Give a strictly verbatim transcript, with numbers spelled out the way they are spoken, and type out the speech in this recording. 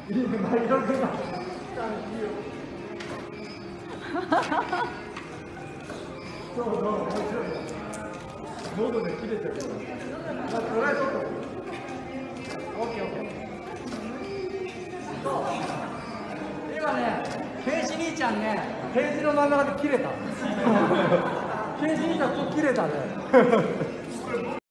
いいね、マイロ君が。そうそう、面白い。喉で切れてる。まあ、とりあえず。オッケーオッケー。そう。今ね、ケイシ兄ちゃんね、ページの真ん中で切れた。ケイシ兄ちゃん、ちょっと切れたね。